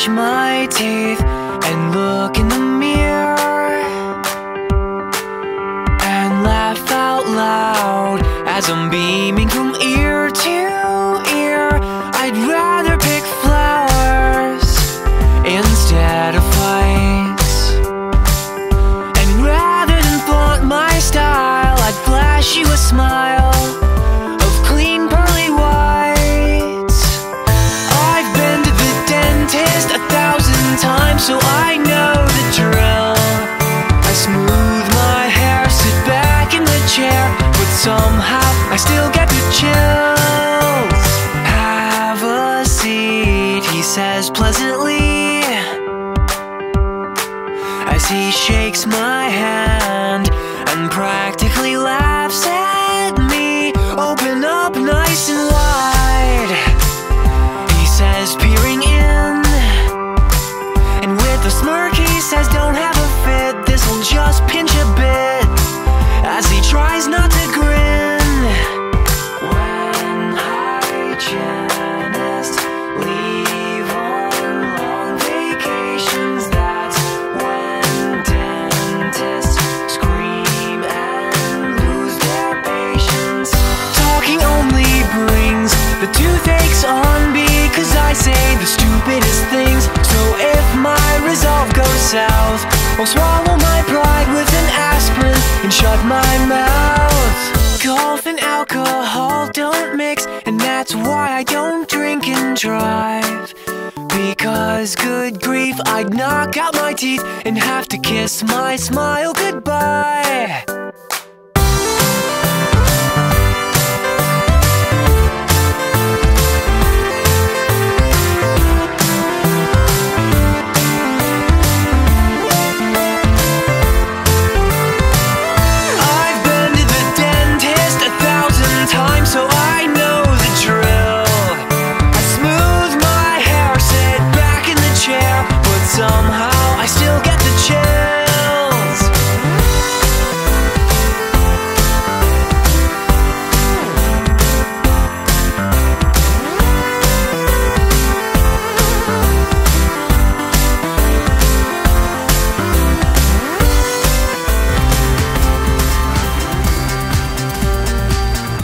brush my teeth and look in the mirror and laugh out loud as I'm beaming from ear to ear. I'd rather pick flowers instead of fights, and rather than flaunt my style, I'd flash you a smile of clean pearly whites. I've been to the dentist 1,000 times, so I know the drill. I smooth my hair, sit back in the chair, but somehow I still get the chills. Have a seat, he says pleasantly, as he shakes my hand and practically laughs at me. Open up nice and wide, he says, peering in, and with a smirk he says, don't have a fit, this'll just pinch a bit, as he tries not to grin. When hygienists leave on long vacations, that's when dentists scream and lose their patience. Talking only brings the toothaches on, because I say the stupidest things. So if my resolve goes south, I'll swallow my pride with an aspirin and shut my mouth. Golf and alcohol don't mix, and that's why I don't drink and drive, because good grief, I'd knock out my teeth and have to kiss my smile goodbye.